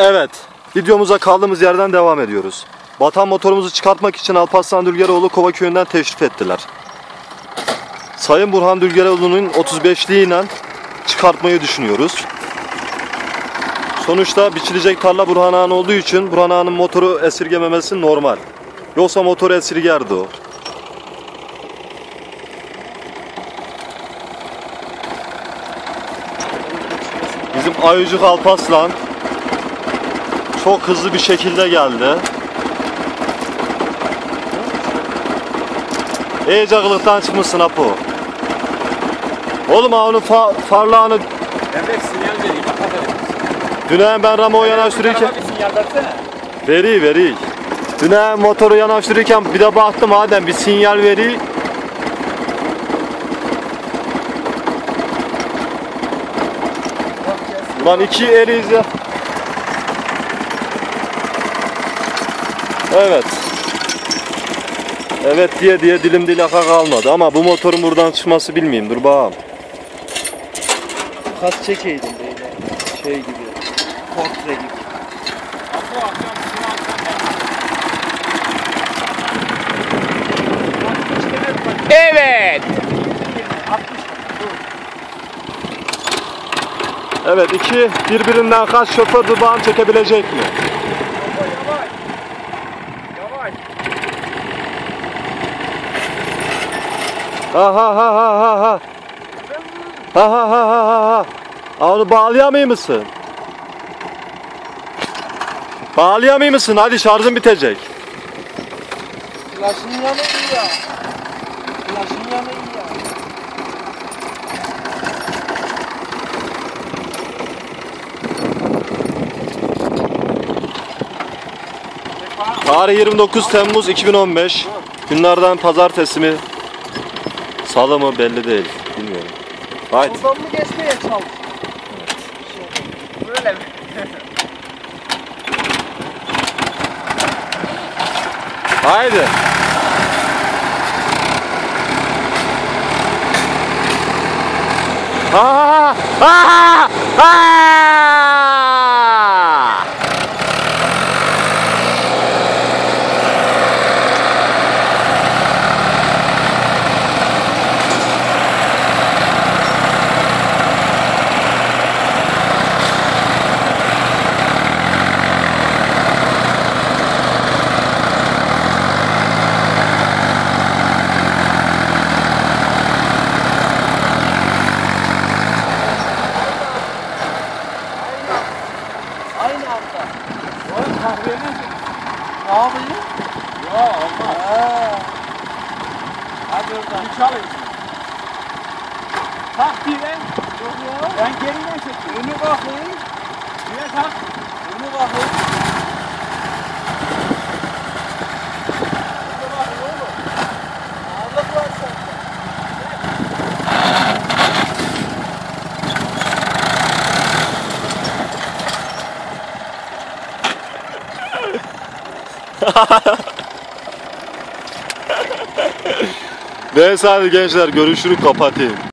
Evet, videomuza kaldığımız yerden devam ediyoruz. Batan motorumuzu çıkartmak için Alparslan Dülgeroğlu Kova Köyü'nden teşrif ettiler. Sayın Burhan Dülgeroğlu'nun 35'liğiyle çıkartmayı düşünüyoruz. Sonuçta biçilecek tarla Burhan Ağa'nın olduğu için Burhan Ağa'nın motoru esirgememesi normal. Yoksa motoru esirgerdi o. Bizim Ayıcık Alparslan çok hızlı bir şekilde geldi. İyice kılıktan çıkmışsın Apo. Oğlum onun farlağını... Evet, sinyal vereyim. Dün ben Ramo'yu yanaştırırken... Sinyal versene. Veri. Dün motoru yanaştırırken bir de baktım Adem bir sinyal veri. Ulan iki eliyiz ya. Evet. Evet diye dilim dilaka kalmadı ama bu motorun buradan çıkması bilmeyeyim. Dur bakalım. Kas çekeydim böyle şey gibi. Portre gibi. Evet. Evet, iki birbirinden kaç şoför dudağını çekebilecek mi? Yavaş. Ha. Onu bağlayamıyor musun? Bağlayamıyor musun? Hadi şarjın bitecek. Flaşın yanı iyi ya. Flaşın yanı iyi ya. Tarih 29 Temmuz 2015. Günlerden pazartesi mi? Salı mı belli değil. Bilmiyorum. Haydi. Oradan mı geçmeye çalış? Böyle mi? Haydi. Aynı anda. Oğlum kahveye ne? Ne yapayım? Ya olmaz. Hadi oradan. Bir çalayım. Tak bir ben. Yok ya. Ben geriden çekeyim. Önü bakayım. Bir de tak. Önü bakayım. Ağırlık var sende. Neyse hadi gençler görüşürüz, kapatayım.